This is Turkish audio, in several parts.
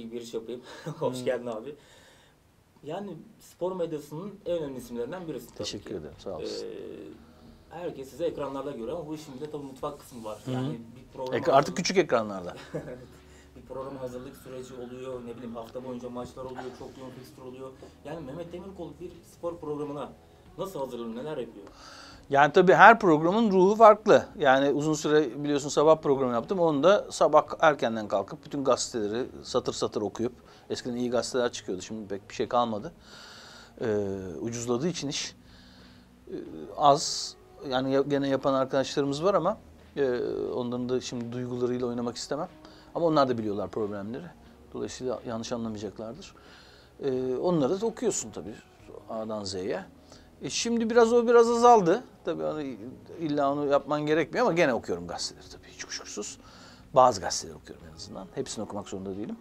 gibi giriş yapayım. Hoş geldin abi. Yani spor medyasının en önemli isimlerinden birisi tabii Teşekkür ki. ederim, sağ olasın. Herkes size ekranlarda görüyor ama bu işin bir de tabii mutfak kısmı var. Yani bir program Artık küçük ekranlarda. bir program hazırlık süreci oluyor, ne bileyim hafta boyunca maçlar oluyor, çok yoğun fikstür oluyor. Yani Mehmet Demirkol bir spor programına nasıl hazırlanıyor, neler yapıyor? Yani tabii her programın ruhu farklı. Yani uzun süre biliyorsun sabah programı yaptım. Onu da sabah erkenden kalkıp bütün gazeteleri satır satır okuyup, eskiden iyi gazeteler çıkıyordu, şimdi pek bir şey kalmadı. Ucuzladığı için iş az. Yani gene yapan arkadaşlarımız var ama onların da şimdi duygularıyla oynamak istemem. Ama onlar da biliyorlar problemleri. Dolayısıyla yanlış anlamayacaklardır. Onları da okuyorsun tabii A'dan Z'ye. Şimdi biraz azaldı. Tabii hani illa onu yapman gerekmiyor ama gene okuyorum gazeteleri tabii hiç kuşkusuz. Bazı gazeteleri okuyorum en azından. Hepsini okumak zorunda değilim.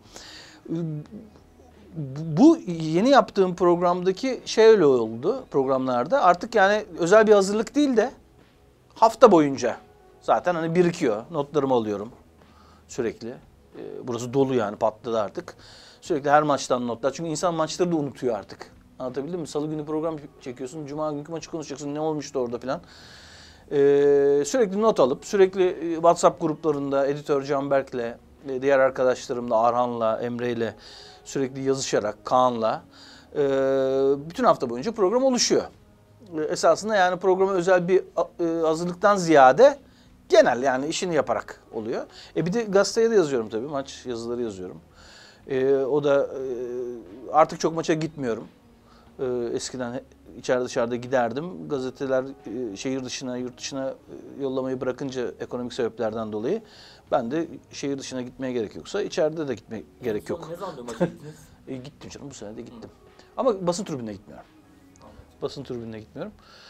Bu yeni yaptığım programdaki şey öyle oldu programlarda. Artık yani özel bir hazırlık değil de hafta boyunca zaten hani birikiyor. Notlarımı alıyorum sürekli. Burası dolu yani patladı artık. Sürekli her maçtan notlar. Çünkü insan maçları da unutuyor artık. Anlatabildim mi? Salı günü program çekiyorsun. Cuma günkü maçı konuşacaksın. Ne olmuştu orada falan. Sürekli not alıp sürekli WhatsApp gruplarında editör Canberk'le, diğer arkadaşlarımla, Arhan'la, Emre'yle sürekli yazışarak, Kaan'la bütün hafta boyunca program oluşuyor. Esasında yani programa özel bir hazırlıktan ziyade genel yani işini yaparak oluyor. Bir de gazeteye de yazıyorum tabii. Maç yazıları yazıyorum. O da artık çok maça gitmiyorum. Eskiden içeride dışarıda giderdim. Gazeteler şehir dışına, yurt dışına yollamayı bırakınca ekonomik sebeplerden dolayı ben de şehir dışına gitmeye gerek yoksa içeride de gitmeye gerek yok. Ne zaman bir maça gittiniz? Gittim canım, bu sene de gittim. Ama basın tribününe gitmiyorum. Basın tribününe gitmiyorum.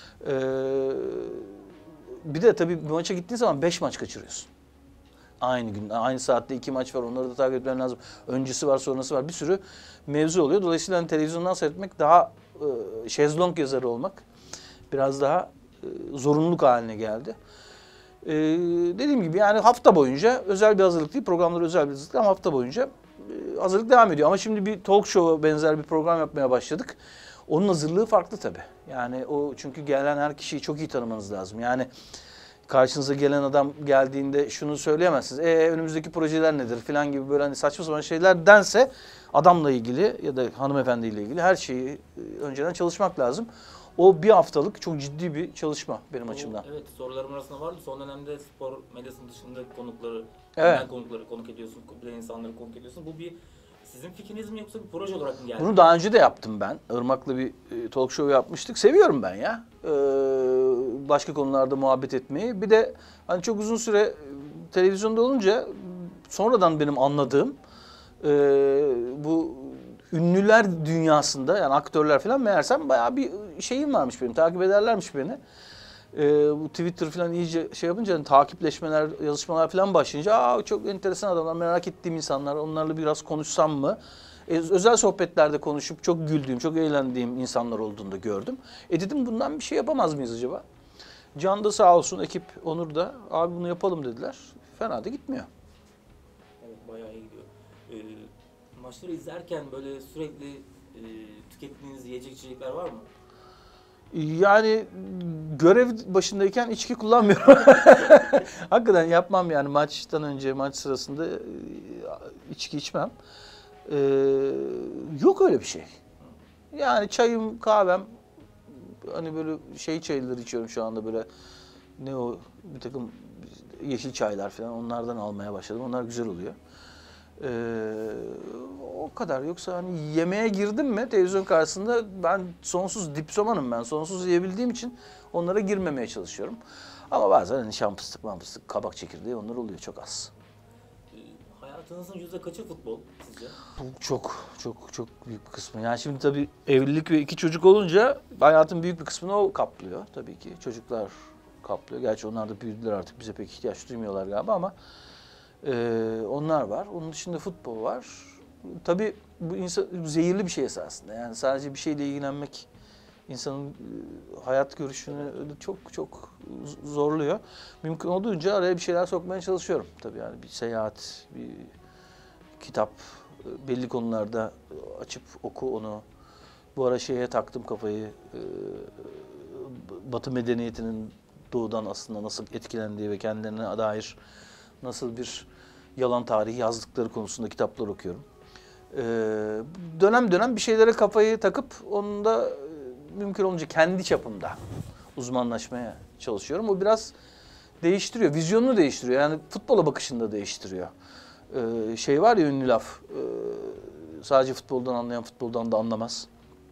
Bir de tabii bir maça gittiğin zaman 5 maç kaçırıyorsun. Aynı gün, aynı saatte 2 maç var. Onları da takip etmen lazım. Öncesi var, sonrası var. Bir sürü mevzu oluyor. Dolayısıyla hani televizyondan seyretmek daha şezlong yazarı olmak biraz daha zorunluluk haline geldi. Dediğim gibi yani hafta boyunca özel bir hazırlık değil, programlar özel bir hazırlık ama hafta boyunca hazırlık devam ediyor. Ama şimdi bir talk show'a benzer bir program yapmaya başladık. Onun hazırlığı farklı tabii. Yani o çünkü gelen her kişiyi çok iyi tanımanız lazım. Yani karşınıza gelen adam geldiğinde şunu söyleyemezsiniz. Önümüzdeki projeler nedir falan gibi böyle hani saçma sapan şeylerdense adamla ilgili ya da hanımefendiyle ilgili her şeyi önceden çalışmak lazım. O bir haftalık çok ciddi bir çalışma benim açımdan. Evet, sorularım arasında vardı. Son dönemde spor medyasının dışındaki konukları, Evet. konukları konuk ediyorsun, bilen insanları konuk ediyorsun. Bu bir sizin fikriniz mi yoksa bir proje olarak mı geldi? Bunu daha önce de yaptım ben. Irmak'la bir talk show yapmıştık. Seviyorum ben ya. Başka konularda muhabbet etmeyi. Bir de hani çok uzun süre televizyonda olunca sonradan benim anladığım bu ünlüler dünyasında yani aktörler falan meğersem bayağı bir şeyim varmış benim. Takip ederlermiş beni. Bu Twitter falan iyice şey yapınca hani takipleşmeler, yazışmalar falan başlayınca çok enteresan adamlar, merak ettiğim insanlar, onlarla biraz konuşsam mı? Özel sohbetlerde konuşup çok güldüğüm, çok eğlendiğim insanlar olduğunu da gördüm. Dedim bundan bir şey yapamaz mıyız acaba? Can da sağ olsun, ekip Onur da abi bunu yapalım dediler. Fena da gitmiyor. Evet, bayağı iyi gidiyor. Maçları izlerken böyle sürekli tükettiğiniz yiyecek içecekler var mı? Yani görev başındayken içki kullanmıyorum. Hakikaten yapmam yani maçtan önce, maç sırasında içki içmem. Yok öyle bir şey. Yani çayım, kahvem, hani böyle şey çayları içiyorum şu anda böyle ne o bir takım yeşil çaylar falan onlardan almaya başladım. Onlar güzel oluyor. O kadar. Yoksa hani yemeğe girdim mi televizyon karşısında ben sonsuz dipsomanım ben. Sonsuz yiyebildiğim için onlara girmemeye çalışıyorum. Ama bazen hani şam fıstık, man fıstık, kabak çekirdeği onlar oluyor çok az. Hayatınızın %kaçı futbol sizce? Çok büyük bir kısmı. Yani şimdi tabii evlilik ve 2 çocuk olunca hayatın büyük bir kısmını o kaplıyor tabii ki. Çocuklar kaplıyor. Gerçi onlar da büyüdüler artık bize pek ihtiyaç duymuyorlar galiba ama onlar var. Onun dışında futbol var. Tabii bu zehirli bir şey esasında. Yani sadece bir şeyle ilgilenmek insanın hayat görüşünü çok zorluyor. Mümkün olduğunca araya bir şeyler sokmaya çalışıyorum. Tabii yani bir seyahat, bir kitap, Belli konularda açıp oku onu. Bu ara şeye taktım kafayı. Batı medeniyetinin doğudan aslında nasıl etkilendiği ve kendilerine dair nasıl bir yalan tarihi yazdıkları konusunda kitaplar okuyorum. Dönem dönem bir şeylere kafayı takıp onu da mümkün olunca kendi çapımda uzmanlaşmaya çalışıyorum. O biraz değiştiriyor, vizyonunu değiştiriyor. Yani futbola bakışını da değiştiriyor. Şey var ya ünlü laf, sadece futboldan anlayan futboldan da anlamaz.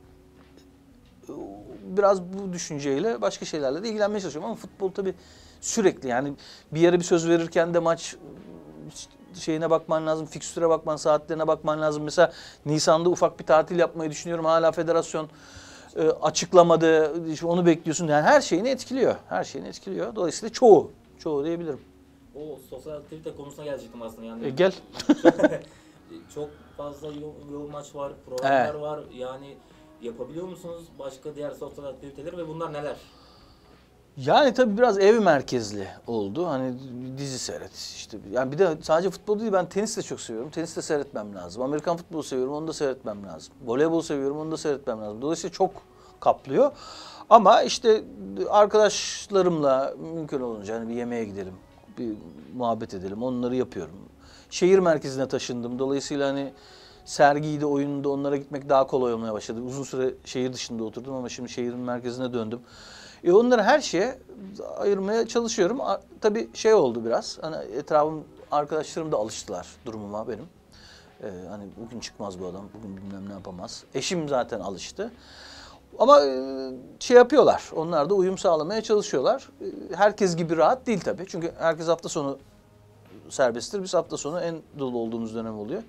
Biraz bu düşünceyle başka şeylerle de ilgilenmeye çalışıyorum ama futbol tabii sürekli yani bir yere bir söz verirken de maç şeyine bakman lazım, fikstüre bakman, saatlerine bakman lazım. Mesela Nisan'da ufak bir tatil yapmayı düşünüyorum. Hala federasyon açıklamadı. Onu bekliyorsun. Yani her şeyini etkiliyor. Her şeyini etkiliyor. Dolayısıyla çoğu diyebilirim. O sosyal aktivite konusuna gelecektim aslında yani. Gel. Çok fazla yoğun maç var, programlar Evet. var. Yani yapabiliyor musunuz başka diğer sosyal aktiviteleri ve bunlar neler? Yani tabii biraz ev merkezli oldu. Hani dizi seyret işte. Yani bir de sadece futbol değil, ben tenis de çok seviyorum. Tenis de seyretmem lazım. Amerikan futbolu seviyorum, onu da seyretmem lazım. Voleybol seviyorum, onu da seyretmem lazım. Dolayısıyla çok kaplıyor. Ama işte arkadaşlarımla mümkün olunca hani bir yemeğe gidelim, bir muhabbet edelim. Onları yapıyorum. Şehir merkezine taşındım. Dolayısıyla hani sergiydi, oyununda onlara gitmek daha kolay olmaya başladı. Uzun süre şehir dışında oturdum ama şimdi şehrin merkezine döndüm. Onları her şeye ayırmaya çalışıyorum. Tabii şey oldu biraz. Hani etrafım, arkadaşlarım da alıştılar durumuma benim. Hani bugün çıkmaz bu adam, bugün bilmem ne yapamaz. Eşim zaten alıştı. Ama şey yapıyorlar. Onlar da uyum sağlamaya çalışıyorlar. Herkes gibi rahat değil tabii. Çünkü herkes hafta sonu serbesttir. Biz hafta sonu en dolu olduğumuz dönem oluyor.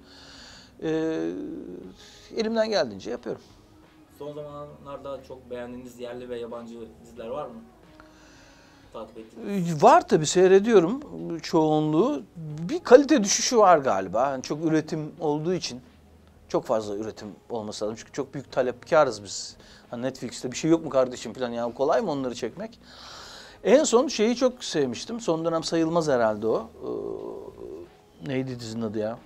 Elimden geldiğince yapıyorum. Son zamanlarda çok beğendiğiniz yerli ve yabancı diziler var mı? Takip ettiğiniz. Var tabii, seyrediyorum çoğunluğu. Bir kalite düşüşü var galiba. Yani çok üretim olduğu için çok fazla üretim olması lazım. Çünkü çok büyük talepkarız biz. Hani Netflix'te bir şey yok mu kardeşim falan, ya kolay mı onları çekmek? En son şeyi çok sevmiştim. Son dönem sayılmaz herhalde o. Neydi dizinin adı ya?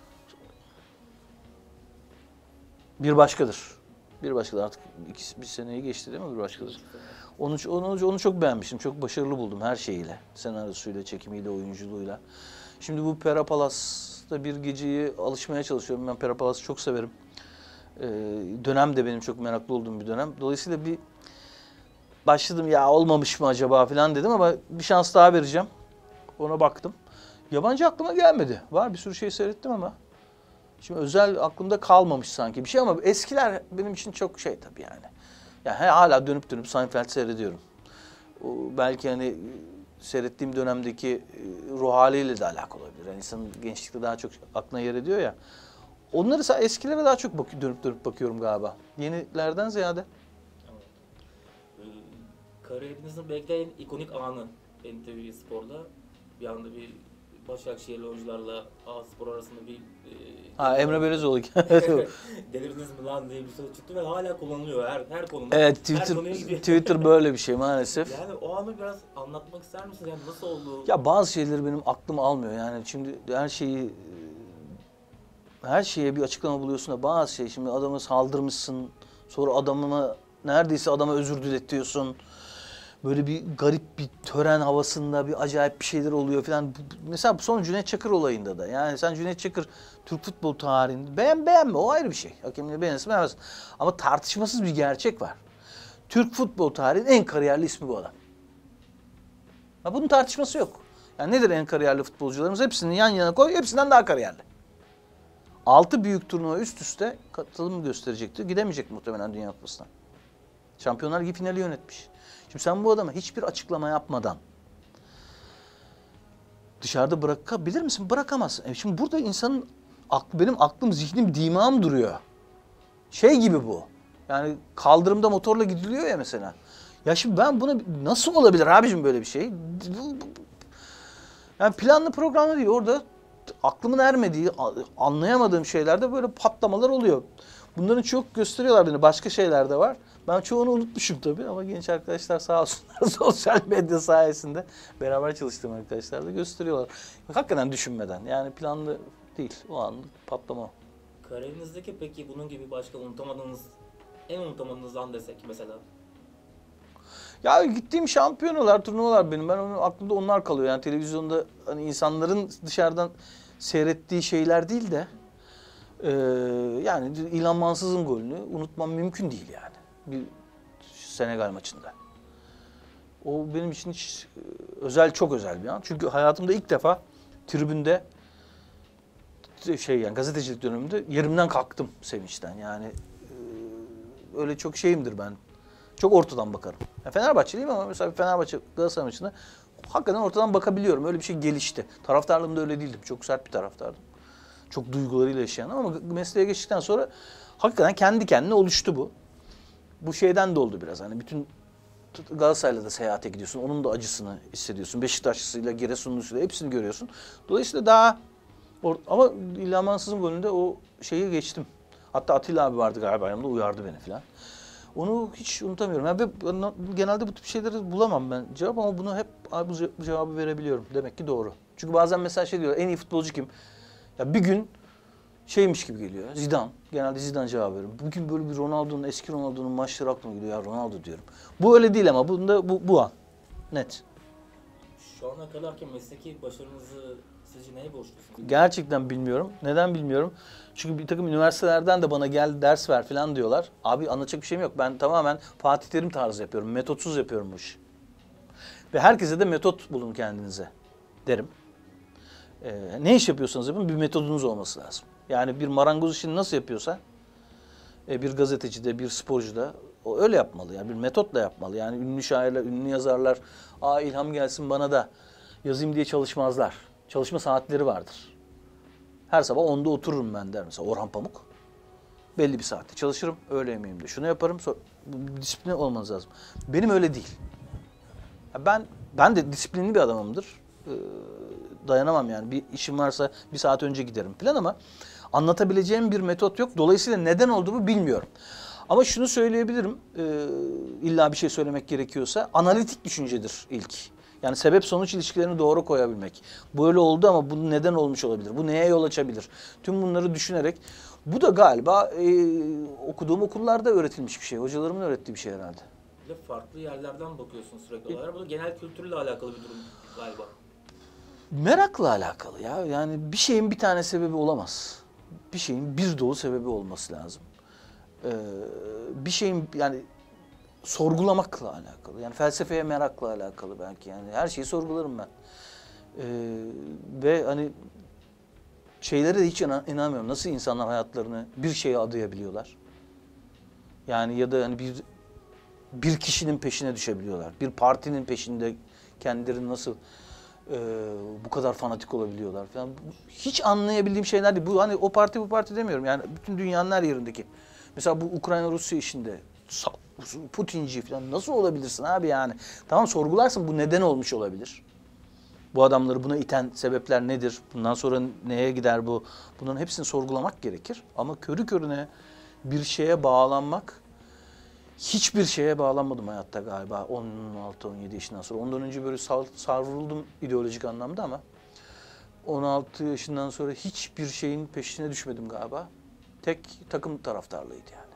Bir Başkadır. Bir Başkadır, artık bir seneyi geçti değil mi Bir Başkadır? Onu çok beğenmiştim. Çok başarılı buldum her şeyiyle. Senaryosuyla, çekimiyle, oyunculuğuyla. Şimdi bu Pera Palas'ta bir geceyi alışmaya çalışıyorum. Ben Pera Palas'ı çok severim. Dönem de benim çok meraklı olduğum bir dönem. Dolayısıyla bir başladım, ya olmamış mı acaba falan dedim ama bir şans daha vereceğim. Ona baktım. Yabancı aklıma gelmedi. Var bir sürü şey seyrettim ama. Şimdi özel aklımda kalmamış sanki bir şey ama eskiler benim için çok şey tabii yani. Yani hala dönüp Seinfeld seyrediyorum. O belki hani seyrettiğim dönemdeki ruh haliyle de alakalı olabilir. Yani insanın gençlikte daha çok aklına yer ediyor ya. Onları eskilere daha çok dönüp bakıyorum galiba. Yenilerden ziyade. Kariyerinizin belki de en ikonik anı NTV Spor'da. Bir anda bir Başakşehirli oyuncularla A-Spor arasında bir... Emre Belözoğlu. Delirdiniz mi lan diye bir söz çıktı ve hala kullanılıyor her konuda. Evet, Her Twitter böyle bir şey maalesef. Yani o anı biraz anlatmak ister misiniz? Yani nasıl oldu? Ya bazı şeyleri benim aklım almıyor. Yani şimdi her şeye bir açıklama buluyorsun da bazı şey, şimdi adama saldırmışsın, sonra neredeyse adama özür diletiyorsun. Böyle bir garip bir tören havasında bir acayip bir şeyler oluyor falan. Mesela son Cüneyt Çakır olayında da. Yani sen Cüneyt Çakır Türk futbol tarihinde beğenme, o ayrı bir şey. Hakemliği beğenirsin beğenmezsin. Ama tartışmasız bir gerçek var. Türk futbol tarihinin en kariyerli ismi bu adam. Ha, bunun tartışması yok. Yani nedir en kariyerli futbolcularımız? Hepsini yan yana koy, hepsinden daha kariyerli. 6 büyük turnuva üst üste katılım gösterecekti. Gidemeyecek muhtemelen Dünya Kupası'na. Şampiyonlar Ligi finali yönetmiş. Şimdi sen bu adama hiçbir açıklama yapmadan dışarıda bırakabilir misin? Bırakamazsın. Şimdi burada insanın benim aklım, zihnim, dimağım duruyor. Şey gibi bu. Yani kaldırımda motorla gidiliyor ya mesela. Ya şimdi ben buna nasıl olabilir abicim böyle bir şey? Yani planlı programlı değil. Orada aklımın ermediği, anlayamadığım şeylerde böyle patlamalar oluyor. Bunların çok gösteriyorlar beni. Başka şeyler de var. Ben çoğunu unutmuşum tabii ama genç arkadaşlar sağ olsunlar sosyal medya sayesinde beraber çalıştığım arkadaşlar da gösteriyorlar. Hakikaten düşünmeden, yani planlı değil, o anlık patlama. Kariyerinizdeki peki bunun gibi başka unutamadığınız, en unutamadığınız an desek mesela? Ya gittiğim şampiyonalar, turnuvalar benim. Ben onun aklımda onlar kalıyor. Yani televizyonda hani insanların dışarıdan seyrettiği şeyler değil de yani İlhan Mansız'ın golünü unutmam mümkün değil yani. Bir Senegal maçında. O benim için hiç özel, çok özel bir an. Çünkü hayatımda ilk defa tribünde yani gazetecilik döneminde yerimden kalktım sevinçten. Yani öyle çok şeyimdir ben. Çok ortadan bakarım. Yani Fenerbahçeliyim ama mesela Fenerbahçe Galatasaray maçında hakikaten ortadan bakabiliyorum. Öyle bir şey gelişti. Taraftarlığım da öyle değildim. Çok sert bir taraftardım. Çok duygularıyla yaşayan ama mesleğe geçtikten sonra hakikaten kendi kendine oluştu bu. Bu şeyden de oldu biraz. Hani bütün Galatasaray'la da seyahate gidiyorsun. Onun da acısını hissediyorsun. Beşiktaşlısıyla, Giresunlusuyla hepsini görüyorsun. Dolayısıyla daha ama İlhan Mansız'ın golünde o şeyi geçtim. Hatta Atilla abi vardı galiba yanımda, uyardı beni falan. Onu hiç unutamıyorum. Yani genelde bu tip şeyleri bulamam ben cevap ama bunu hep abi bu cevabı verebiliyorum. Demek ki doğru. Çünkü bazen mesela şey diyor, en iyi futbolcu kim? Ya bir gün şeymiş gibi geliyor. Zidane. Genelde Zidane cevap veriyorum. Bugün böyle bir Ronaldo'nun, eski Ronaldo'nun maçları aklıma geliyor. Ya Ronaldo diyorum. Bu öyle değil ama bunda bu an. Net. Şu ana kadarki mesleki başarınızı sizce neye borçlusunuz? Gerçekten bilmiyorum. Neden bilmiyorum? Çünkü bir takım üniversitelerden de bana gel ders ver falan diyorlar. Abi anlatacak bir şeyim yok. Ben tamamen Fatih Terim tarzı yapıyorum. Metotsuz yapıyorum bu işi. Ve herkese de metot bulun kendinize derim. Ne iş yapıyorsanız yapın bir metodunuz olması lazım. Yani bir marangoz işini nasıl yapıyorsa bir gazeteci de bir sporcu da o öyle yapmalı. Yani bir metotla yapmalı. Yani ünlü şairler, ünlü yazarlar ilham gelsin bana da yazayım diye çalışmazlar. Çalışma saatleri vardır. Her sabah 10'da otururum ben der mesela Orhan Pamuk. Belli bir saatte çalışırım. Öğle yemeğimde şunu yaparım. Sonra, bu disiplin olmanız lazım. Benim öyle değil. Ben de disiplinli bir adamımdır. Dayanamam yani. Bir işim varsa bir saat önce giderim falan ama anlatabileceğim bir metot yok. Dolayısıyla neden olduğumu bilmiyorum. Ama şunu söyleyebilirim. İlla bir şey söylemek gerekiyorsa analitik düşüncedir ilk. Yani sebep sonuç ilişkilerini doğru koyabilmek. Böyle oldu ama bu neden olmuş olabilir? Bu neye yol açabilir? Tüm bunları düşünerek bu da galiba okuduğum okullarda öğretilmiş bir şey. Hocalarımın öğrettiği bir şey herhalde. Bir de farklı yerlerden bakıyorsun sürekli olarak. Bu da genel kültürle alakalı bir durum galiba. Merakla alakalı ya. Yani bir şeyin bir tane sebebi olamaz. Bir şeyin bir dolu sebebi olması lazım. Bir şeyin yani sorgulamakla alakalı. Yani felsefeye merakla alakalı belki. Yani her şeyi sorgularım ben. Ve hani şeylere de hiç inanmıyorum. Nasıl insanlar hayatlarını bir şeye adayabiliyorlar? Yani ya da hani bir kişinin peşine düşebiliyorlar. Bir partinin peşinde kendileri nasıl bu kadar fanatik olabiliyorlar falan. Hiç anlayabildiğim şeyler değil. Bu hani o parti bu parti demiyorum. Yani bütün dünyanın her yerindeki. Mesela bu Ukrayna-Rusya işinde Putinci falan nasıl olabilirsin abi yani? Tamam sorgularsın bu neden olmuş olabilir? Bu adamları buna iten sebepler nedir? Bundan sonra neye gider bu? Bunların hepsini sorgulamak gerekir. Ama körü körüne bir şeye bağlanmak, hiçbir şeye bağlanmadım hayatta galiba 16-17 yaşından sonra. Ondan önce böyle savruldum ideolojik anlamda ama 16 yaşından sonra hiçbir şeyin peşine düşmedim galiba. Tek takım taraftarlığıydı yani.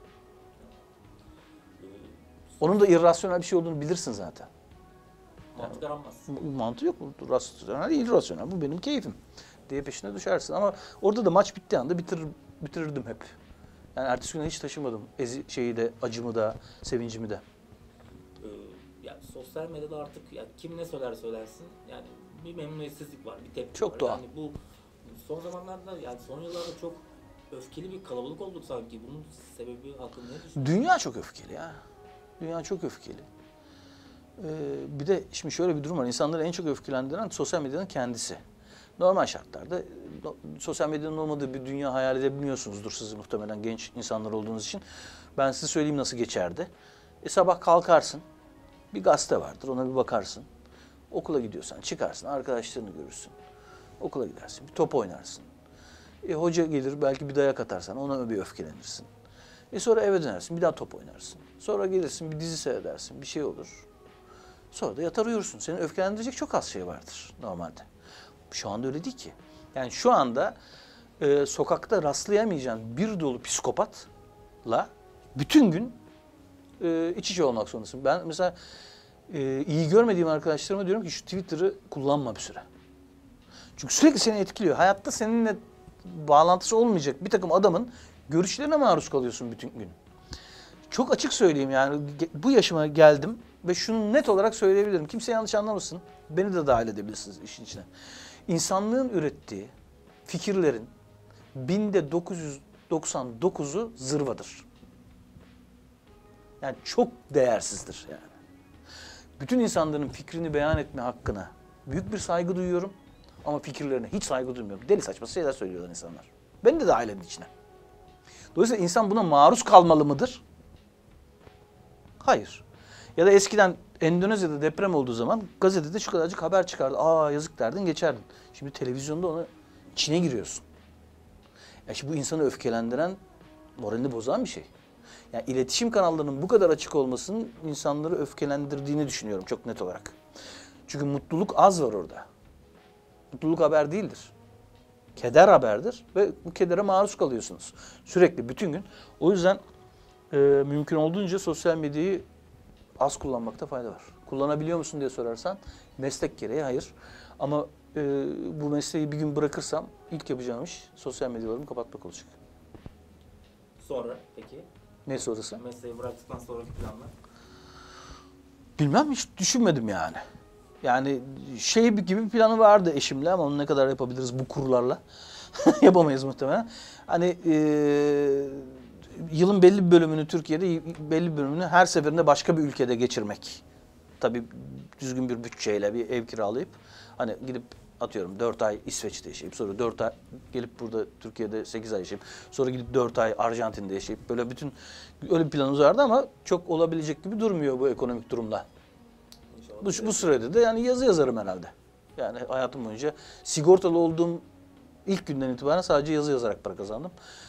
Onun da irrasyonel bir şey olduğunu bilirsin zaten. Mantık aranmaz. Mantığı yok. Rasyonel, irrasyonel. Bu benim keyfim diye peşine düşersin. Ama orada da maç bittiği anda bitirirdim hep. Yani ertesi güne hiç taşımadım. Şeyi de, acımı da, sevincimi de. Yani sosyal medyada artık ya kim ne söylersin yani bir memnuniyetsizlik var, bir tepki Çok var. doğal. Yani bu son zamanlarda yani son yıllarda çok öfkeli bir kalabalık olduk sanki. Bunun sebebi hakkında ne düşünüyorsun? Dünya çok öfkeli ya. Dünya çok öfkeli. Bir de şimdi şöyle bir durum var. İnsanları en çok öfkelendiren sosyal medyanın kendisi. Normal şartlarda sosyal medyanın olmadığı bir dünya hayal edebilmiyorsunuzdur siz muhtemelen genç insanlar olduğunuz için. Ben size söyleyeyim nasıl geçerdi. Sabah kalkarsın, bir gazete vardır ona bir bakarsın. Okula gidiyorsan çıkarsın, arkadaşlarını görürsün. Okula gidersin, bir top oynarsın. Hoca gelir belki bir dayak atarsan ona bir öfkelenirsin. Sonra eve dönersin, bir daha top oynarsın. Sonra gelirsin, bir dizi seyredersin, bir şey olur. Sonra da yatar uyursun. Seni öfkelendirecek çok az şey vardır normalde. Şu anda öyle değil ki. Yani şu anda sokakta rastlayamayacağın bir dolu psikopatla bütün gün iç içe olmak zorundasın. Ben mesela iyi görmediğim arkadaşlarıma diyorum ki şu Twitter'ı kullanma bir süre. Çünkü sürekli seni etkiliyor. Hayatta seninle bağlantısı olmayacak bir takım adamın görüşlerine maruz kalıyorsun bütün gün. Çok açık söyleyeyim yani bu yaşıma geldim ve şunu net olarak söyleyebilirim. Kimse yanlış anlamasın. Beni de dahil edebilirsiniz işin içine. İnsanlığın ürettiği fikirlerin binde 999'u zırvadır. Yani çok değersizdir yani. Bütün insanların fikrini beyan etme hakkına büyük bir saygı duyuyorum ama fikirlerine hiç saygı duymuyorum. Deli saçma şeyler söylüyorlar insanlar. Beni de dahil edin içine. Dolayısıyla insan buna maruz kalmalı mıdır? Hayır. Ya da eskiden Endonezya'da deprem olduğu zaman gazetede şu kadarcık haber çıkardı. Aa yazık derdin geçerdin. Şimdi televizyonda ona içine giriyorsun. Ya şimdi bu insanı öfkelendiren, moralini bozan bir şey. Yani iletişim kanallarının bu kadar açık olmasının insanları öfkelendirdiğini düşünüyorum çok net olarak. Çünkü mutluluk az var orada. Mutluluk haber değildir. Keder haberdir ve bu kedere maruz kalıyorsunuz. Sürekli bütün gün. O yüzden mümkün olduğunca sosyal medyayı az kullanmakta fayda var. Kullanabiliyor musun diye sorarsan meslek gereği hayır. Ama bu mesleği bir gün bırakırsam ilk yapacağım iş sosyal medyalarımı kapatmak olacak. Sonra peki? Ne sonrası? Mesleği bıraktıktan sonraki planlar? Bilmem hiç düşünmedim yani. Yani şey gibi bir planı vardı eşimle ama onu ne kadar yapabiliriz bu kurlarla? Yapamayız muhtemelen. Hani yılın belli bir bölümünü Türkiye'de, belli bir bölümünü her seferinde başka bir ülkede geçirmek. Tabii düzgün bir bütçeyle bir ev kiralayıp hani gidip atıyorum 4 ay İsveç'te yaşayıp sonra 4 ay gelip burada Türkiye'de 8 ay yaşayıp sonra gidip 4 ay Arjantin'de yaşayıp böyle bütün öyle bir planımız vardı ama çok olabilecek gibi durmuyor bu ekonomik durumda. Bu sürede de yani yazı yazarım herhalde. Yani hayatım boyunca sigortalı olduğum ilk günden itibaren sadece yazı yazarak para kazandım.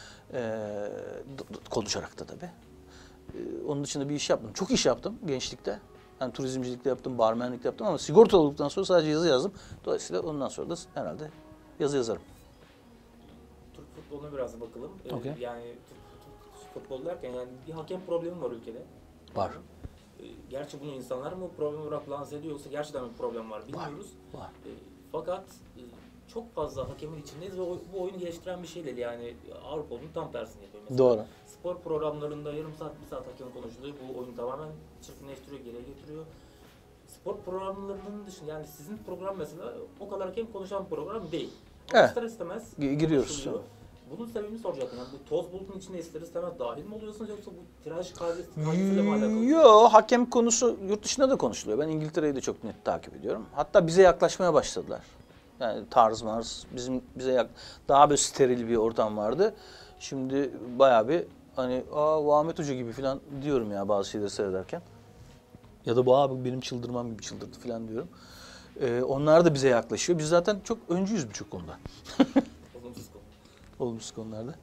Konuşarak da tabii. Onun dışında bir iş yapmadım. Çok iş yaptım gençlikte. Yani turizmcilikte yaptım, barmenlikte yaptım ama sigortalı olduktan sonra sadece yazı yazdım. Dolayısıyla ondan sonra da herhalde yazı yazarım. Türk futboluna biraz bakalım. Okay. Yani Türk futbol derken yani bir hakem problemi var ülkede. Var. Gerçi bunu insanlar mı problem olarak lanse ediyor yoksa gerçekten bir problem var bilmiyoruz. Var. Fakat çok fazla hakemin içindeyiz ve bu oyunu geliştiren bir şey değil yani Avrupa'nın tam tersini yapıyor. Mesela Doğru. spor programlarında yarım saat, bir saat hakem konuşuluyor. Bu oyunu tamamen çirkinleştiriyor, geriye getiriyor. Spor programlarının dışında yani sizin program mesela o kadar hakem konuşan bir program değil. Evet. İster istemez Giriyoruz. konuşuluyor. Bunun sebebini soracaktım. Yani bu toz bulutun içinde ister istemez dahil mi oluyorsunuz yoksa bu tiraj kaygısıyla mı alakalı? Yok, hakem konusu yurt dışında da konuşuluyor. Ben İngiltere'yi de çok net takip ediyorum. Hatta bize yaklaşmaya başladılar. Yani tarz bize daha böyle steril bir ortam vardı. Şimdi bayağı bir hani bu Ahmet Hoca gibi falan diyorum ya bazı şeyleri seyrederken. Ya da bu abi benim çıldırmam gibi çıldırdı falan diyorum. Onlar da bize yaklaşıyor. Biz zaten çok öncüyüz birçok konuda. Olumsuz konu. Olumsuz konularda.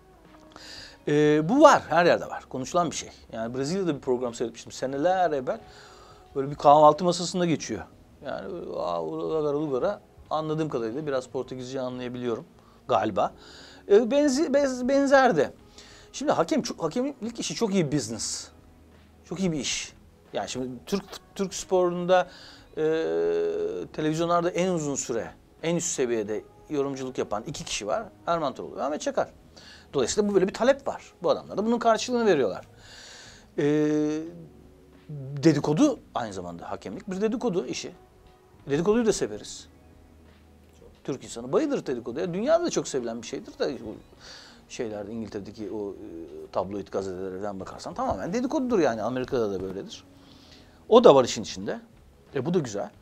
Bu var, her yerde var. Konuşulan bir şey. Yani Brezilya'da bir program seyretmiştim seneler evvel. Böyle bir kahvaltı masasında geçiyor. Yani anladığım kadarıyla biraz Portekizce anlayabiliyorum galiba. Benzer de. Şimdi hakemlik işi çok iyi business. Çok iyi bir iş. Yani şimdi Türk sporunda televizyonlarda en uzun süre, en üst seviyede yorumculuk yapan 2 kişi var. Erman Toroğlu ve Ahmet Çakar. Dolayısıyla bu böyle bir talep var. Bu adamlar da bunun karşılığını veriyorlar. Dedikodu aynı zamanda hakemlik bir dedikodu işi. Dedikoduyu da severiz. Türk insanı bayılır dedikoduya. Dünyada da çok sevilen bir şeydir de şeylerde İngiltere'deki o tabloid gazetelerden bakarsan tamamen dedikodudur yani. Amerika'da da böyledir. O da var işin içinde. Bu da güzel.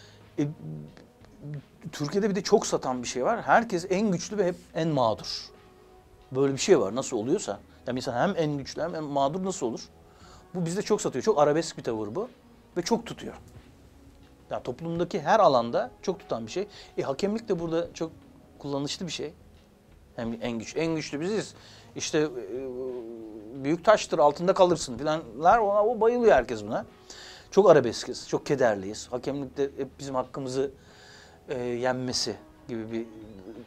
Türkiye'de bir de çok satan bir şey var. Herkes en güçlü ve hep en mağdur. Böyle bir şey var. Nasıl oluyorsa. Yani insan hem en güçlü hem en mağdur nasıl olur? Bu bizde çok satıyor. Çok arabesk bir tavır bu. Ve çok tutuyor. Yani toplumdaki her alanda çok tutan bir şey. Hakemlik de burada çok kullanışlı bir şey. Hem en güçlü biziz. İşte büyük taştır altında kalırsın filanlar. O bayılıyor herkes buna. Çok arabeskiz, çok kederliyiz. Hakemlikte hep bizim hakkımızı yenmesi gibi bir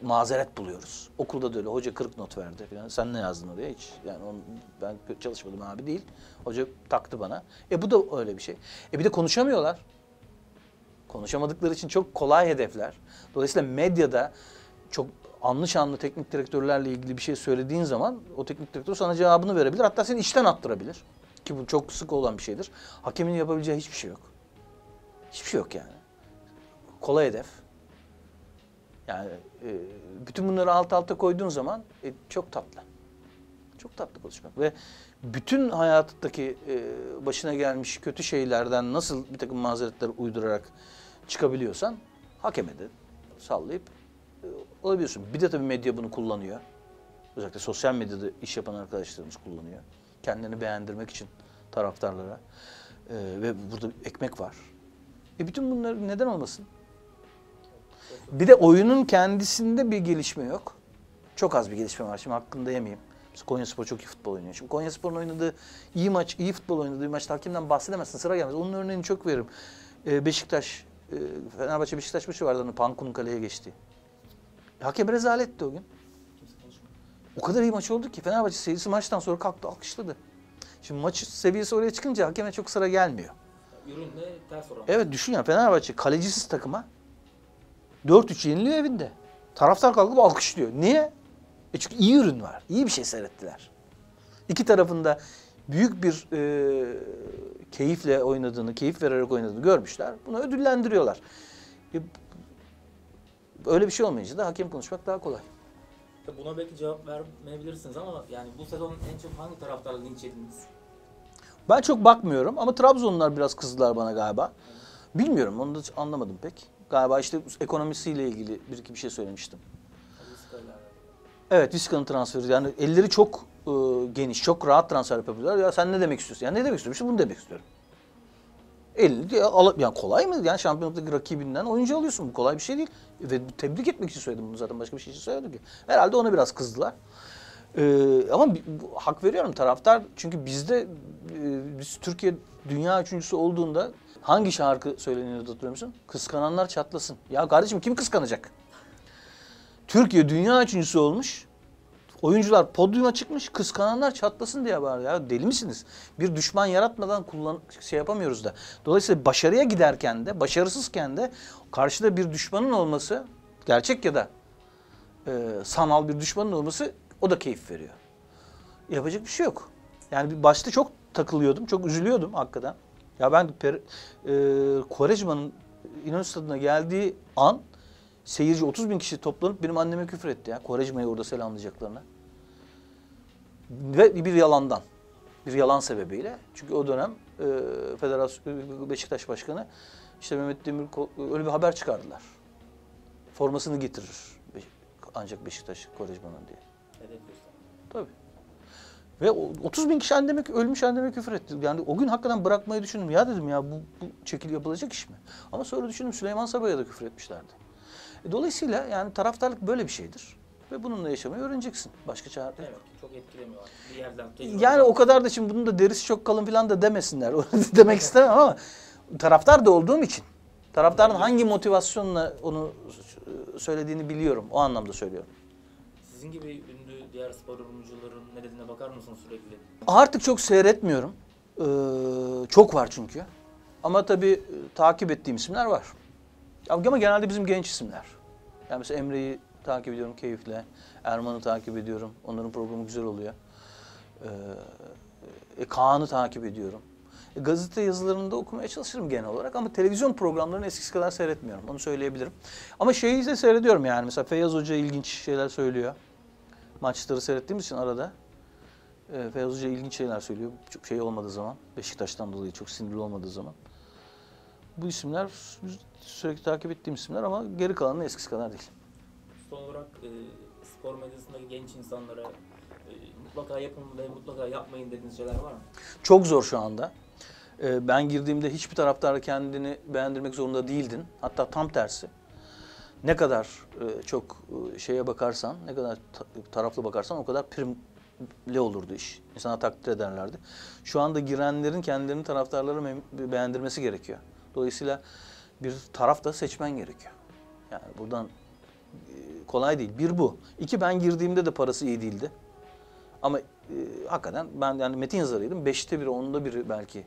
mazeret buluyoruz. Okulda da öyle. Hoca 40 not verdi falan. Sen ne yazdın oraya? Hiç. Yani ben çalışmadım abi değil. Hoca taktı bana. Bu da öyle bir şey. Bir de konuşamıyorlar. Konuşamadıkları için çok kolay hedefler. Dolayısıyla medyada çok anlı şanlı teknik direktörlerle ilgili bir şey söylediğin zaman o teknik direktör sana cevabını verebilir. Hatta seni işten attırabilir. Ki bu çok sık olan bir şeydir. Hakemin yapabileceği hiçbir şey yok. Hiçbir şey yok yani. Kolay hedef. Yani bütün bunları alt alta koyduğun zaman çok tatlı. Çok tatlı konuşmak. Ve bütün hayattaki başına gelmiş kötü şeylerden nasıl bir takım mazeretler uydurarak çıkabiliyorsan hakeme de sallayıp olabiliyorsun. Bir de tabii medya bunu kullanıyor. Özellikle sosyal medyada iş yapan arkadaşlarımız kullanıyor. Kendilerini beğendirmek için taraftarlara. Ve burada ekmek var. Bütün bunlar neden olmasın? Bir de oyunun kendisinde bir gelişme yok. Çok az bir gelişme var. Şimdi hakkında yemeyeyim. Konyaspor çok iyi futbol oynuyor. Şimdi Konyaspor'un oynadığı iyi futbol oynadığı bir maçta hakemden bahsedemezsin. Sıra gelmez. Onun örneğini çok veririm. Beşiktaş, Fenerbahçe Beşiktaş maçı vardı. Panku'nun kaleye geçti. Hakem rezaletti o gün. O kadar iyi maç oldu ki Fenerbahçe seyircisi maçtan sonra kalktı, alkışladı. Şimdi maç seviyesi oraya çıkınca hakeme çok sıra gelmiyor. Ürünle ters oran. Evet düşün ya, Fenerbahçe kalecisiz takıma 4-3 yeniliyor evinde. Taraftar kalkıp alkışlıyor. Niye? Çünkü iyi ürün var. İyi bir şey seyrettiler. İki tarafında büyük bir keyifle oynadığını, keyif vererek oynadığını görmüşler. Bunu ödüllendiriyorlar. Öyle bir şey olmayınca da hakem konuşmak daha kolay. Buna belki cevap vermeyebilirsiniz ama yani bu sezon en çok hangi taraftarla linç edildiniz? Ben çok bakmıyorum ama Trabzonlular biraz kızdılar bana galiba. Bilmiyorum, onu da anlamadım pek. Galiba işte ekonomisiyle ilgili bir iki bir şey söylemiştim. Evet, Vizca'nın transferi. Yani elleri çok geniş, çok rahat transfer yapabiliyorlar. Ya sen ne demek istiyorsun? Yani ne demek istiyorum? İşte bunu demek istiyorum. Yani kolay mı? Yani şampiyonluktaki rakibinden oyuncu alıyorsun. Bu kolay bir şey değil. Ve tebrik etmek için söyledim bunu zaten. Başka bir şey için söylemedim ki. Herhalde ona biraz kızdılar. Ama hak veriyorum taraftar. Çünkü biz Türkiye dünya üçüncüsü olduğunda hangi şarkı söyleniyordu hatırlıyor musun? Kıskananlar çatlasın. Ya kardeşim kim kıskanacak? Türkiye dünya üçüncüsü olmuş. Oyuncular podyuma çıkmış, kıskananlar çatlasın diye bağırıyor. Ya deli misiniz? Bir düşman yaratmadan yapamıyoruz da. Dolayısıyla başarıya giderken de, başarısızken de karşıda bir düşmanın olması, gerçek ya da sanal bir düşmanın olması o da keyif veriyor. Yapacak bir şey yok. Yani başta çok takılıyordum, çok üzülüyordum hakikaten. Ya ben Quaresma'nın İnönü Stadı'na geldiği an seyirci 30.000 kişi toplanıp benim anneme küfür etti ya. Quaresma'yı orada selamlayacaklarına. Ve bir yalandan. Bir yalan sebebiyle. Çünkü o dönem Beşiktaş Başkanı işte Mehmet Demirkol öyle bir haber çıkardılar. Formasını getirir ancak Beşiktaş Quaresma'nın diye. Tabii. Ve 30.000 kişi ölmüş anneme küfür etti. Yani o gün hakikaten bırakmayı düşündüm. Ya dedim ya bu şekil yapılacak iş mi? Ama sonra düşündüm Süleyman Sabah'a da küfür etmişlerdi. Dolayısıyla yani taraftarlık böyle bir şeydir. Ve bununla yaşamayı öğreneceksin. Başka çare yok. Evet, çok etkilemiyor. Bir yerden yani o kadar da şimdi bunun da derisi çok kalın falan da demesinler. Demek istemem ama taraftar da olduğum için. Taraftarın hangi motivasyonla onu söylediğini biliyorum. O anlamda söylüyorum. Sizin gibi ünlü diğer spor yorumcuların ne dediğine bakar mısınız sürekli? Artık çok seyretmiyorum. Çok var çünkü. Ama tabii takip ettiğim isimler var. Ama genelde bizim genç isimler. Yani mesela Emre'yi takip ediyorum keyifle. Erman'ı takip ediyorum. Onların programı güzel oluyor. Kaan'ı takip ediyorum. Gazete yazılarını da okumaya çalışırım genel olarak ama televizyon programlarını eskisi kadar seyretmiyorum. Onu söyleyebilirim. Ama şeyi de seyrediyorum yani. Mesela Feyyaz Hoca ilginç şeyler söylüyor. Maçları seyrettiğimiz için arada. Feyyaz Hoca ilginç şeyler söylüyor. Çok şey olmadığı zaman. Beşiktaş'tan dolayı çok sinirli olmadığı zaman. Bu isimler sürekli takip ettiğim isimler ama geri kalanı eskisi kadar değil. Son olarak spor medyasındaki genç insanlara mutlaka yapın ve mutlaka yapmayın dediğiniz şeyler var mı? Çok zor şu anda. Ben girdiğimde hiçbir taraftar kendini beğendirmek zorunda değildin. Hatta tam tersi. Ne kadar çok şeye bakarsan, ne kadar taraflı bakarsan o kadar primli olurdu iş. İnsanlar takdir ederlerdi. Şu anda girenlerin kendilerini taraftarları beğendirmesi gerekiyor. Dolayısıyla bir taraf da seçmen gerekiyor. Yani buradan kolay değil. Bir bu. İki, ben girdiğimde de parası iyi değildi. Ama hakikaten ben yani metin yazarıydım. 5'te 1'i, 10'da 1'i belki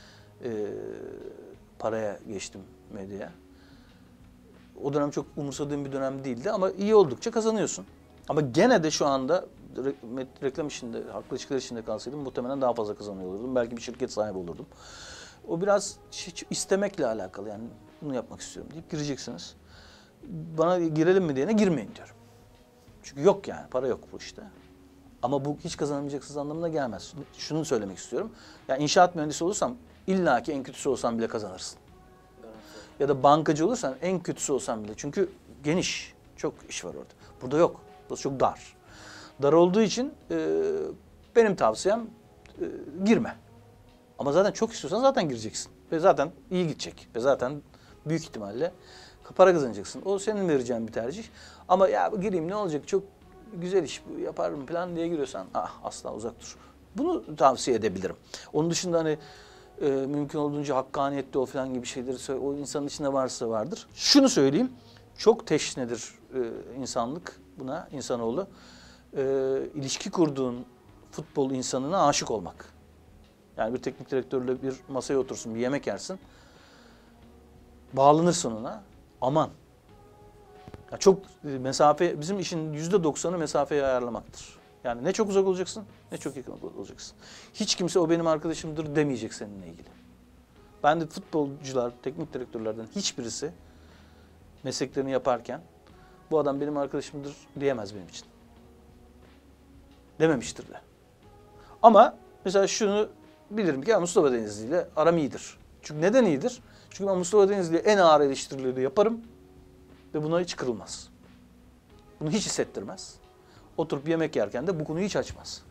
paraya geçtim medyaya. O dönem çok umursadığım bir dönem değildi ama iyi oldukça kazanıyorsun. Ama gene de şu anda reklam işinde, haklı ilişkiler işinde kalsaydım muhtemelen daha fazla kazanıyor olurdum. Belki bir şirket sahibi olurdum. O biraz istemekle alakalı, yani bunu yapmak istiyorum deyip gireceksiniz. Bana girelim mi diyene girmeyin diyorum. Çünkü yok yani, para yok bu işte. Ama bu hiç kazanamayacaksınız anlamına gelmez. Şunu söylemek istiyorum. Yani inşaat mühendisi olursam illaki en kötüsü olsan bile kazanırsın. Ya da bankacı olursan en kötüsü olsan bile. Çünkü geniş, çok iş var orada. Burada yok. Burası çok dar. Dar olduğu için benim tavsiyem girme. Ama zaten çok istiyorsan zaten gireceksin. Ve zaten iyi gidecek. Ve zaten büyük ihtimalle para kazanacaksın. O senin vereceğin bir tercih. Ama ya gireyim ne olacak, çok güzel iş bu, yaparım falan diye giriyorsan asla uzak dur. Bunu tavsiye edebilirim. Onun dışında hani mümkün olduğunca hakkaniyetli ol falan gibi şeyleri söyle. O insanın içinde varsa vardır. Şunu söyleyeyim. Çok teşnedir insanlık buna, insanoğlu. İlişki kurduğun futbol insanına aşık olmak. Yani bir teknik direktörle bir masaya otursun, bir yemek yersin. Bağlanırsın ona. Aman. Ya çok mesafe, bizim işin %90'ı mesafeyi ayarlamaktır. Yani ne çok uzak olacaksın, ne çok yakın olacaksın. Hiç kimse o benim arkadaşımdır demeyecek seninle ilgili. Ben de futbolcular, teknik direktörlerden hiçbirisi mesleklerini yaparken bu adam benim arkadaşımdır diyemez benim için. Dememiştir de. Ama mesela şunu bilirim ki Mustafa Denizli ile aram iyidir. Çünkü neden iyidir? Çünkü ben Mustafa Denizli'ye en ağır eleştirileri yaparım ve buna hiç kırılmaz. Bunu hiç hissettirmez. Oturup yemek yerken de bu konuyu hiç açmaz.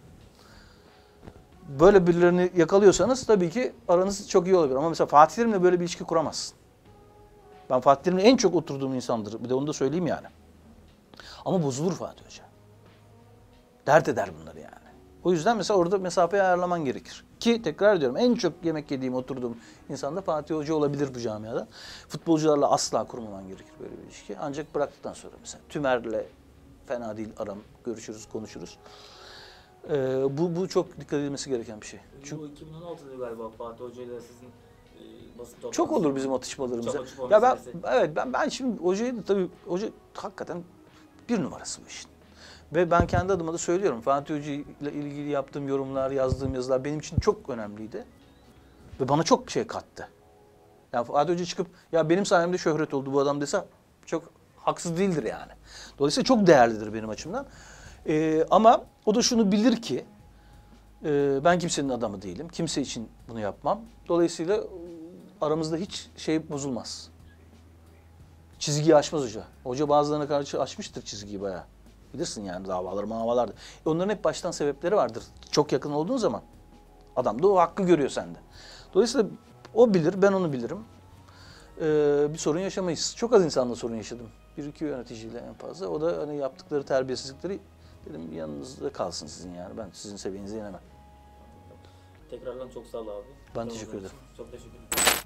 Böyle birilerini yakalıyorsanız tabii ki aranız çok iyi olabilir. Ama mesela Fatih Terim'le böyle bir ilişki kuramazsın. Ben Fatih Terim'le en çok oturduğum insandır. Bir de onu da söyleyeyim yani. Ama bozulur Fatih Hoca. Dert eder bunları yani. O yüzden mesela orada mesafeyi ayarlaman gerekir. Ki tekrar ediyorum, en çok yemek yediğim, oturduğum insan da Fatih Hoca olabilir bu camiada. Futbolcularla asla kurmaman gerekir böyle bir ilişki. Ancak bıraktıktan sonra mesela Tümer'le fena değil aram, görüşürüz, konuşuruz. Bu çok dikkat edilmesi gereken bir şey. Çünkü 2016'da galiba Fatih Hoca ile sizin basın toplantısında. Çok olur bizim atışmalarımız. Çok Ya ben şimdi hocayı da tabii, hoca hakikaten bir numarası bu işin. Ve ben kendi adıma da söylüyorum. Fatih Hoca ile ilgili yaptığım yorumlar, yazdığım yazılar benim için çok önemliydi. Ve bana çok şey kattı. Yani Fatih Hoca çıkıp ya benim sayemde şöhret oldu bu adam dese çok haksız değildir yani. Dolayısıyla çok değerlidir benim açımdan. Ama o da şunu bilir ki ben kimsenin adamı değilim. Kimse için bunu yapmam. Dolayısıyla aramızda hiç şey bozulmaz. Çizgiyi aşmaz hoca. Hoca bazılarına karşı aşmıştır çizgiyi bayağı. Bilirsin yani davalar, mavalardı. Onların hep baştan sebepleri vardır. Çok yakın olduğun zaman adam da o hakkı görüyor sende. Dolayısıyla o bilir, ben onu bilirim. Bir sorun yaşamayız. Çok az insanla sorun yaşadım. Bir iki yöneticiyle en fazla. O da hani yaptıkları terbiyesizlikleri dedim yanınızda kalsın sizin yani. Ben sizin seviyenize inemem. Tekrardan çok sağ ol abi. Ben teşekkür ederim. Çok teşekkür ederim.